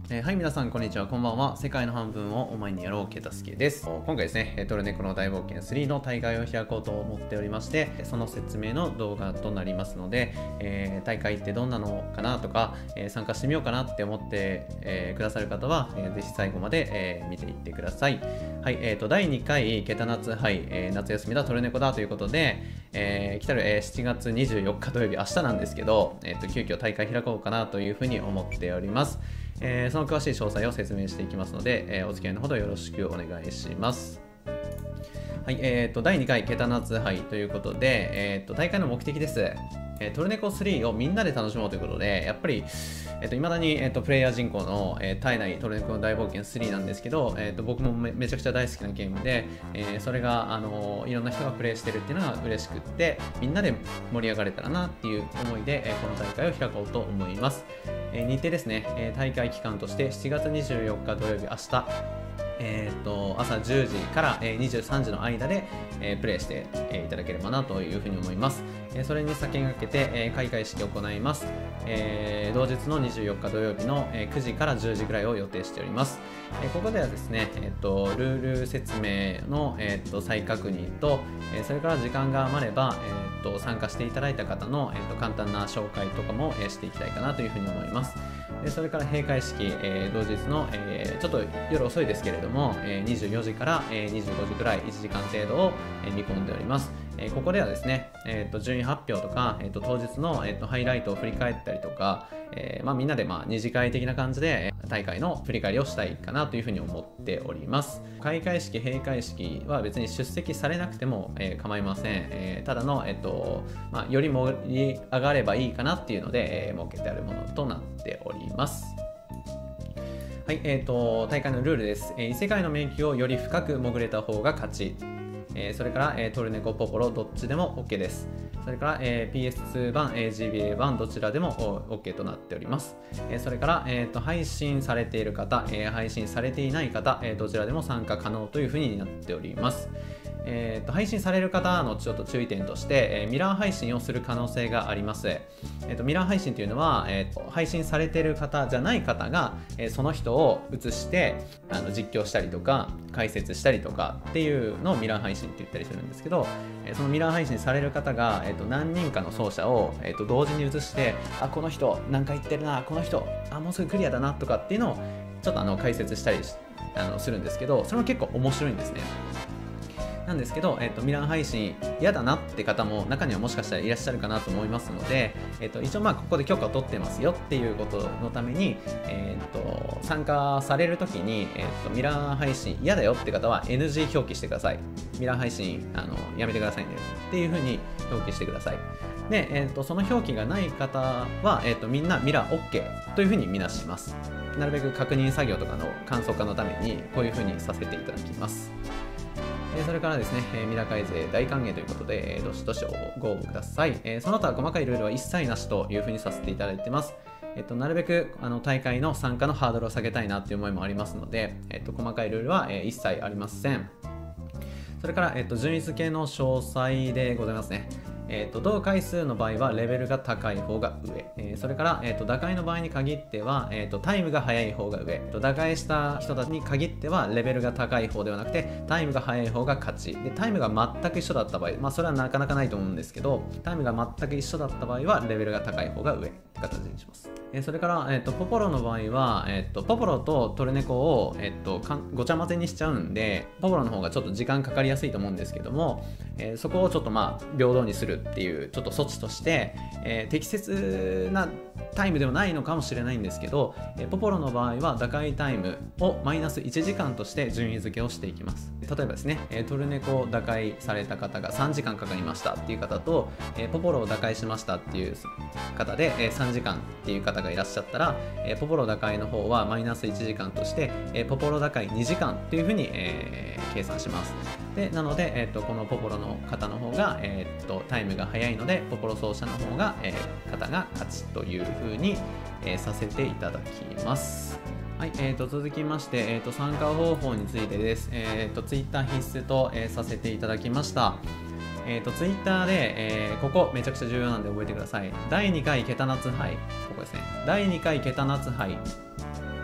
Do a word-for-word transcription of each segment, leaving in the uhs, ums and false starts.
えーはい、皆さん、こんにちは。こんばんは。世界の半分をお前にやろう、ケタスケです。今回ですね、トルネコの大冒険スリーの大会を開こうと思っておりまして、その説明の動画となりますので、えー、大会ってどんなのかなとか、えー、参加してみようかなって思って、えー、くださる方は、えー、ぜひ最後まで、えー、見ていってください。はい、えーと、だいにかいケタ夏杯、えー、夏休みだトルネコだということで、えー、来たる、えー、しちがつにじゅうよっか土曜日、明日なんですけど、えーと、急遽大会開こうかなというふうに思っております。えー、その詳しい詳細を説明していきますので、えー、お付き合いのほどよろしくお願いします。はい、えーと、だいにかいケタ夏杯ということで、えーと、大会の目的です。えー、トルネコスリーをみんなで楽しもうということで、やっぱり、えーと、未だに、えーと、プレイヤー人口の、えー、絶えないトルネコの大冒険スリーなんですけど、えーと、僕も め, めちゃくちゃ大好きなゲームで、えー、それが、あのー、いろんな人がプレイしてるっていうのが嬉しくって、みんなで盛り上がれたらなっていう思いで、えー、この大会を開こうと思います。えー、日程ですね、えー、大会期間としてしちがつにじゅうよっか土曜日、明日、えー、と朝じゅうじからにじゅうさんじの間で、えー、プレイしていただければなというふうに思います。えー、それに先駆けて、えー、開会式を行います。えー、同日のにじゅうよっか土曜日のくじからじゅうじぐらいを予定しております。えー、ここではですね、えー、とルール説明の、えー、と再確認と、えー、それから時間が余れば、えー、と参加していただいた方の、えー、と簡単な紹介とかも、えー、していきたいかなというふうに思います。でそれから閉会式、えー、同日の、えー、ちょっと夜遅いですけれども、えー、にじゅうよじから、えー、にじゅうごじくらいいちじかん程度を、えー、見込んでおります。えー、ここではですね、えー、と順位発表とか、えー、と当日の、えー、とハイライトを振り返ったりとか、えーまあ、みんなで、まあ、二次会的な感じで大会の振り返りをしたいかなというふうに思っております。開会式、閉会式は別に出席されなくても、えー、構いません。えー、ただの、えーとまあ、より盛り上がればいいかなっていうので、えー、設けてあるものとなっております。はい、えーと、大会のルールです。えー、異世界の迷宮をより深く潜れた方が勝ち。えー、それから、えー、トルネコ、ポポロ、どっちでも OK です。それから、えー、ピーエスツー 版、えー、ジービーエー 版、どちらでも OK となっております。えー、それから、えーと、配信されている方、えー、配信されていない方、えー、どちらでも参加可能というふうになっております。えー、と配信される方のちょっと注意点として、えー、ミラー配信をする可能性があります。えー、とミラー配信というのは、えー、と配信されている方じゃない方が、えー、その人を映してあの実況したりとか解説したりとかっていうのをミラー配信って言ったりするんですけど、えー、そのミラー配信される方が、えー、と何人かの奏者を、えー、と同時に映して、あ、この人何か言ってるな、この人あもうすぐクリアだなとかっていうのをちょっとあの解説したりあのするんですけど、それも結構面白いんですね。なんですけど、えー、とミラー配信嫌だなって方も中にはもしかしたらいらっしゃるかなと思いますので、えー、と一応まあここで許可を取ってますよっていうことのために、えー、と参加されるときに、えー、とミラー配信嫌だよって方は エヌジー 表記してください。ミラー配信あのやめてくださいねっていうふうに表記してください。で、えー、とその表記がない方は、えー、とみんなミラー OK というふうにみなします。なるべく確認作業とかの簡素化のためにこういうふうにさせていただきます。それからですね、ミラ改税大歓迎ということで、どしどしご応募ください。その他細かいルールは一切なしというふうにさせていただいてます。えっと、なるべくあの大会の参加のハードルを下げたいなという思いもありますので、えっと、細かいルールは一切ありません。それから、えっと、順位付けの詳細でございますね。えー、と同回数の場合はレベルが高い方が上、えー、それから、えー、と打開の場合に限っては、えー、とタイムが速い方が上、打開した人たちに限ってはレベルが高い方ではなくてタイムが速い方が勝ちで、タイムが全く一緒だった場合、まあ、それはなかなかないと思うんですけど、タイムが全く一緒だった場合はレベルが高い方が上って形にします。えー、それから、えー、とポポロの場合は、えー、とポポロとトルネコを、えー、とかんごちゃ混ぜにしちゃうんで、ポポロの方がちょっと時間かかりやすいと思うんですけども、えー、そこをちょっとまあ平等にするっていうちょっと措置として、えー、適切なタイムではないのかもしれないんですけど、えー、ポポロの場合は打開タイムをマイナスいちじかんとして順位付けをしていきます。例えばですね、えー、トルネコを打開された方がさんじかんかかりましたっていう方と、えー、ポポロを打開しましたっていう方で、えー、さんじかんっていう方がいらっしゃったら、えー、ポポロ打開の方はマイナスいちじかんとして、えー、ポポロ打開にじかんっていうふうに、えー、計算します。でなので、えー、とこのポポロの方の方が、えー、とタイムが速いのでポポロ奏者の方が、えー、方が勝ちというふうに、えー、させていただきます。はい、えー、と続きまして、えー、と参加方法についてです。えー、と Twitter 必須と、えー、させていただきました。えー、と Twitter で、えー、ここめちゃくちゃ重要なんで覚えてください。だいにかいケタナツ杯、ここですね。だいにかいケタナツ杯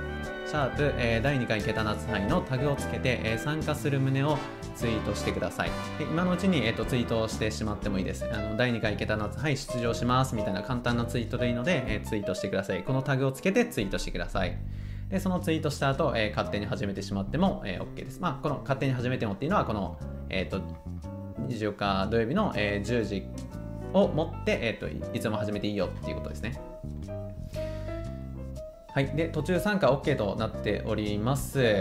シャープ、えー、だいにかいケタナツ杯のタグをつけて、えー、参加する旨をツイートしてください。で今のうちに、えー、とツイートしてしまってもいいです。あのだいにかいケタナツ杯出場しますみたいな簡単なツイートでいいので、えー、ツイートしてください。このタグをつけてツイートしてください。でそのツイートした後、えー、勝手に始めてしまっても、えー、OK です。まあ、この勝手に始めてもっていうのはこの、えー、とにじゅうよっか土曜日の、えー、じゅうじをもって、えー、といつでも始めていいよっていうことですね。はい、で途中参加 OK となっております。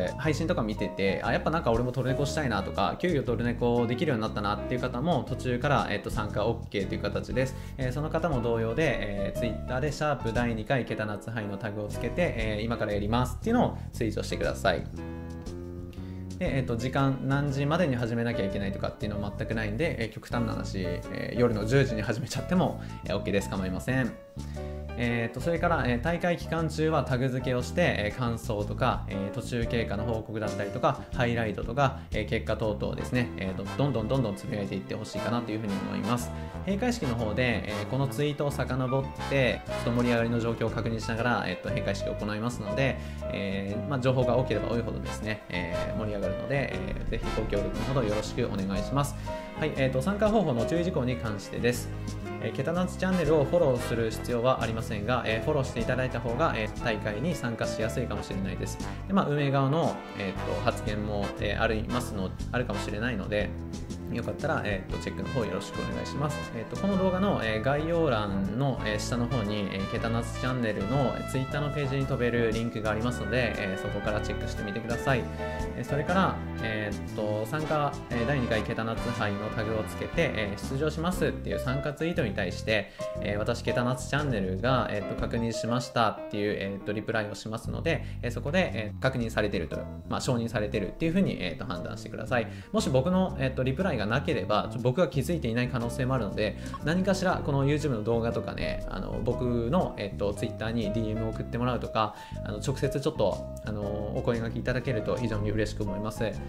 配信とか見てて、あやっぱなんか俺もトルネコしたいなとか、急遽トルネコできるようになったなっていう方も途中から、えー、と参加 OK という形です。えー、その方も同様で、えー、Twitter でシャープだいにかいケタナツ杯のタグをつけて、えー、今からやりますっていうのをツイートしてください。でえー、と時間何時までに始めなきゃいけないとかっていうのは全くないんで、えー、極端な話、えー、夜のじゅうじに始めちゃっても、えー、OK です。構いません。えー、とそれから、えー、大会期間中はタグ付けをして、えー、感想とか、えー、途中経過の報告だったりとかハイライトとか、えー、結果等々ですね、えー、とどんどんどんどんつぶやいていってほしいかなというふうに思います。閉会式の方で、えー、このツイートを遡ってちょっと盛り上がりの状況を確認しながら、えー、と閉会式を行いますので、えーまあ、情報が多ければ多いほどですね、えー、盛り上がるので、えー、ぜひご協力のほどよろしくお願いします。はい、えー、と参加方法の注意事項に関してです。えー、ケタナツチャンネルをフォローする必要はありませんが、えー、フォローしていただいた方が、えー、大会に参加しやすいかもしれないです。で、まあ、運営側の、えー、と発言も、えー、ありますのあるかもしれないので、よかったら、えー、とチェックの方よろしくお願いします。えー、とこの動画の、えー、概要欄の、えー、下の方に、えー、ケタナツチャンネルの Twitter のページに飛べるリンクがありますので、えー、そこからチェックしてみてください。えー、それから、えー、と参加、えー、だいにかいケタナツ杯のタグをつけて、えー、出場しますっていう参加ツイートに対して、えー、私ケタナツチャンネルが、えー、と確認しましたっていう、えー、とリプライをしますので、えー、そこで、えー、確認されていると、まあ、承認されているっていうふうに、えー、と判断してください。もし僕の、えー、とリプライがなければ僕が気づいていない可能性もあるので、何かしらこの YouTube の動画とかね、あの僕の、えー、と Twitter に ディーエム を送ってもらうとか、あの直接ちょっとあのお声掛けいただけると非常に嬉しく思います。はい、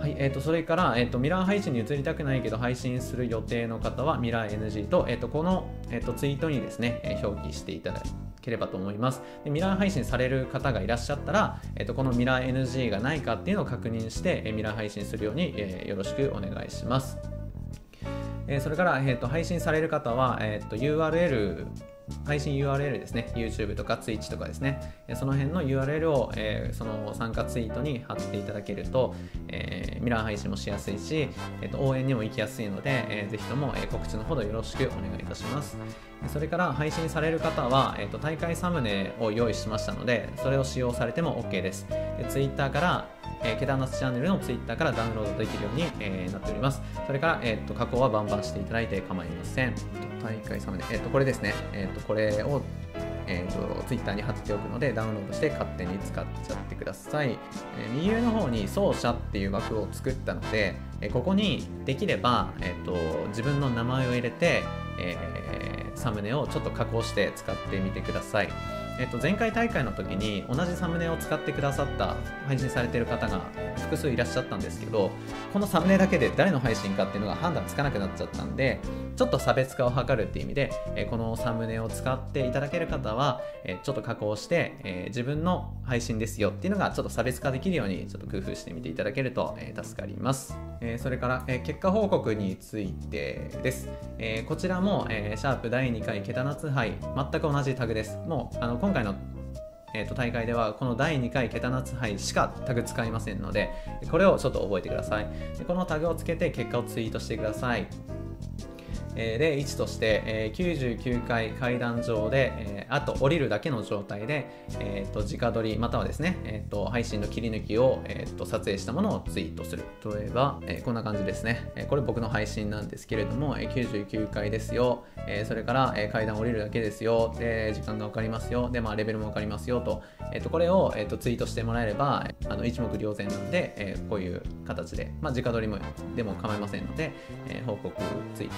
えー、とそれから、えー、とミラー配信に移りたくないけど配信する予定の方はミラー エヌジー と、えー、とこの、えー、とツイートにですね、えー、表記していただければと思います。でミラー配信される方がいらっしゃったら、えー、とこのミラー エヌジー がないかっていうのを確認して、えー、ミラー配信するように、えー、よろしくお願いします。えー、それから、えー、と配信される方は、えー、と ユーアールエル配信 ユーアールエル ですね、YouTube とか Twitch とかですね、その辺の ユーアールエル を、えー、その参加ツイートに貼っていただけると、えー、ミラー配信もしやすいし、えー、と応援にも行きやすいので、えー、ぜひとも、えー、告知のほどよろしくお願いいたします。それから配信される方は、えー、と大会サムネを用意しましたので、それを使用されても OK です。で Twitter から、えー、ケタナツチャンネルの Twitter からダウンロードできるように、えー、なっております。それから、えー、と加工はバンバンしていただいて構いません。大会サムネ、えー、とこれですね、えー、とこれを、えー、と Twitter に貼っておくのでダウンロードして勝手に使っちゃってください。えー、右上の方に奏者っていう枠を作ったので、えー、ここにできれば、えー、と自分の名前を入れて、えー、サムネをちょっと加工して使ってみてください。えっと、前回大会の時に同じサムネを使ってくださった配信されている方が複数いらっしゃったんですけど、このサムネだけで誰の配信かっていうのが判断つかなくなっちゃったんで、ちょっと差別化を図るっていう意味で、えこのサムネを使っていただける方は、えちょっと加工して、え自分の配信ですよっていうのがちょっと差別化できるようにちょっと工夫してみていただけると、え助かります。えそれから、え結果報告についてです。えこちらも、えシャープだいにかいケタナツ杯全く同じタグです。もうあの今回のえー、と大会ではこのだいにかいケタナツ杯しかタグ使いませんので、これをちょっと覚えてください。でこのタグをつけて結果をツイートしてください。えー、でいちとして、えー、きゅうじゅうきゅうかい階段上で、えー、あと降りるだけの状態で、えー、と直撮りまたはですね、えー、と配信の切り抜きを、えー、と撮影したものをツイートする。例えば、えー、こんな感じですね、えー、これ僕の配信なんですけれども、えー、きゅうじゅうきゅうかいですよ、えー、それから、えー、階段降りるだけですよ、で時間が分かりますよ、で、まあ、レベルも分かりますよと、えー、とこれを、えー、とツイートしてもらえればあの一目瞭然なんで、えー、こういう形で、まあ、直撮りもでも構いませんので、えー、報告ツイートしてみて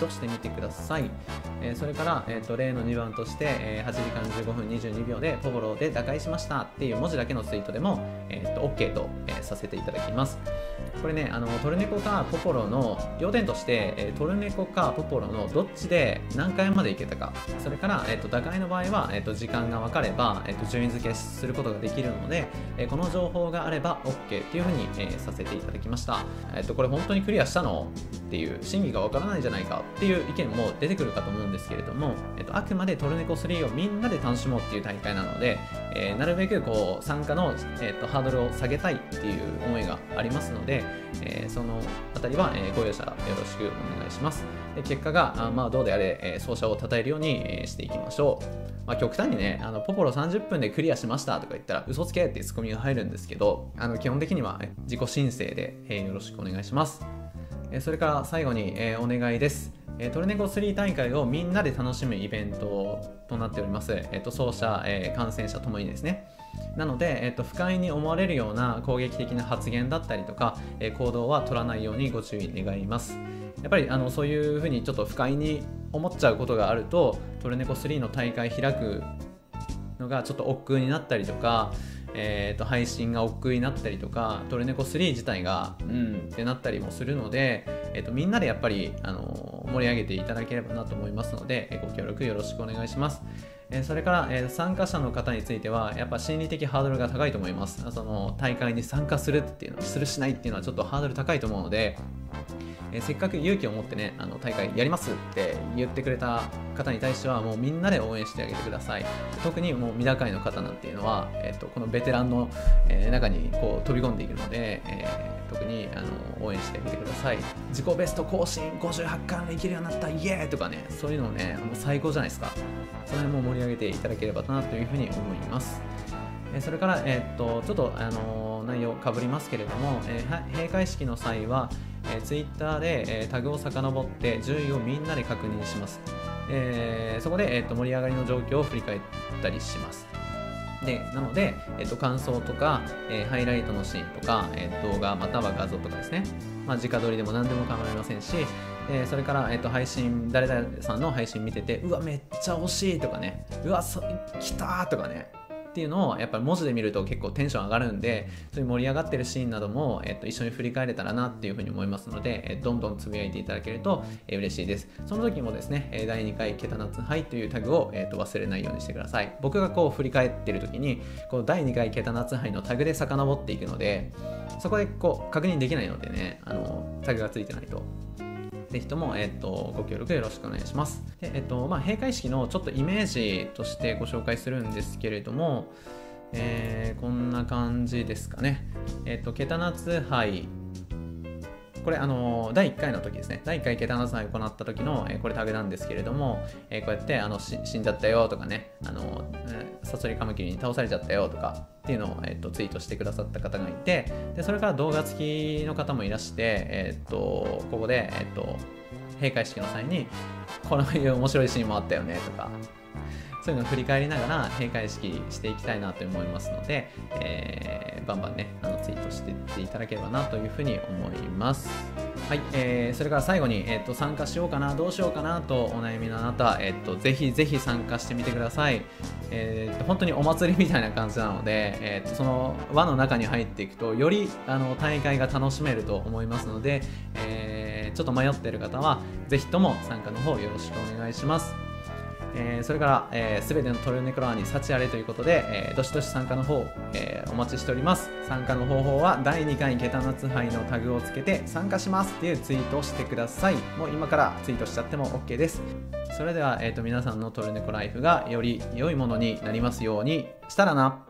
てください。えー、それから、えー、と例のにばんとして、えー、はちじかんじゅうごふんにじゅうにびょうでポポロで打開しましたっていう文字だけのツイートでも、えー、と OK と、えー、させていただきます。これね、あのトルネコかポポロの要点として、えー、トルネコかポポロのどっちで何回までいけたか、それから、えー、と打開の場合は、えー、と時間が分かれば、えー、と順位付けすることができるので、えー、この情報があれば OK っていうふうに、えー、させていただきました。えー、とこれ本当にクリアしたのっていう真偽が分からないんじゃないかっていう意見も出てくるかと思うんですけれども、えー、とあくまでトルネコスリーをみんなで楽しもうっていう大会なので、えー、なるべくこう参加の、えー、とハードルを下げたいっていう思いがありますので、えー、そのあたりは、えー、ご容赦よろしくお願いします。で結果があまあどうであれ、えー、走者を称えるように、えー、していきましょう。まあ、極端にね、あのポポロさんじゅっぷんでクリアしましたとか言ったら嘘つけってツッコミが入るんですけど、あの基本的には自己申請で、えー、よろしくお願いします。えー、それから最後に、えー、お願いです。えー、トルネコスリー大会をみんなで楽しむイベントとなっております。えー、と走者、えー、感染者ともにですね。なので、えー、と不快に思われるような攻撃的な発言だったりとか、えー、行動は取らないようにご注意願います。やっぱりあのそういうふうにちょっと不快に思っちゃうことがあると、トルネコスリーの大会開くのがちょっと億劫になったりとか、えー、と配信が億劫になったりとか、トルネコスリー自体がうんってなったりもするので、えー、とみんなでやっぱり、あのー、盛り上げていただければなと思いますので、えー、ご協力よろしくお願いします。えー、それから、えー、参加者の方についてはやっぱ心理的ハードルが高いと思います。その大会に参加するっていうのするしないっていうのはちょっとハードル高いと思うので、えー、せっかく勇気を持ってね、あの大会やりますって言ってくれた方に対してはもうみんなで応援してあげてください。特にもうミダ会の方なんていうのは、えー、とこのベテランの、えー、中にこう飛び込んでいるので、えー、特にあの応援してあげてください。自己ベスト更新ごじゅうはちかいもいけるようになったイエーイとかね、そういうのね、もう最高じゃないですか。その辺も盛り上げていただければなというふうに思います。それから、えー、っとちょっと、あのー、内容かぶりますけれども、えー、閉会式の際は、えー、ツイッターで、えー、タグを遡って順位をみんなで確認します。えー、そこで、えー、っと盛り上がりの状況を振り返ったりします。でなので、えー、と感想とか、えー、ハイライトのシーンとか、えー、動画または画像とかですね、まあ、直撮りでも何でも構いませんし、えー、それから、えー、と配信誰々さんの配信見てて、うわめっちゃ惜しいとかね、うわそ来たーとかねっていうのをやっぱり文字で見ると結構テンション上がるんで、そういう盛り上がってるシーンなども、えー、と一緒に振り返れたらなっていうふうに思いますので、えー、どんどんつぶやいていただけると、えー、嬉しいです。その時もですね、だいにかいケタナツ杯というタグを、えー、と忘れないようにしてください。僕がこう振り返ってる時にこのだいにかいケタナツ杯のタグで遡っていくので、そこでこう確認できないのでね、あのタグがついてないと。ぜひとも、えー、とご協力よろしくお願いします。で、えーとまあ、閉会式のちょっとイメージとしてご紹介するんですけれども、えー、こんな感じですかね。えっ、ー、とケタナツ杯、これあのだいいっかいの時ですね。だいいっかいケタナツ杯を行った時の、えー、これタグなんですけれども、えー、こうやってあのし死んじゃったよとかね、あの、えー、サソリカマキリに倒されちゃったよとかっていうのを、えー、とツイートしてくださった方がいて、でそれから動画付きの方もいらして、えー、とここで、えー、と閉会式の際にこのいう面白いシーンもあったよねとか、そういうのを振り返りながら閉会式していきたいなと思いますので、えー、バンバンねあのツイートしていっていただければなというふうに思います。はい、えー、それから最後に、えー、と参加しようかなどうしようかなとお悩みのあなた、えー、とぜひぜひ参加してみてください。えー、と本当にお祭りみたいな感じなので、えー、とその輪の中に入っていくとよりあの大会が楽しめると思いますので、えー、ちょっと迷っている方はぜひとも参加の方よろしくお願いします。えー、それから、えー、全てのトルネコラーに幸あれということで、えー、どしどし参加の方、えー、お待ちしております。参加の方法はだいにかいケタナツ杯のタグをつけて参加しますっていうツイートをしてください。もう今からツイートしちゃっても OK です。それでは、えーと、皆さんのトルネコライフがより良いものになりますようにしたらな。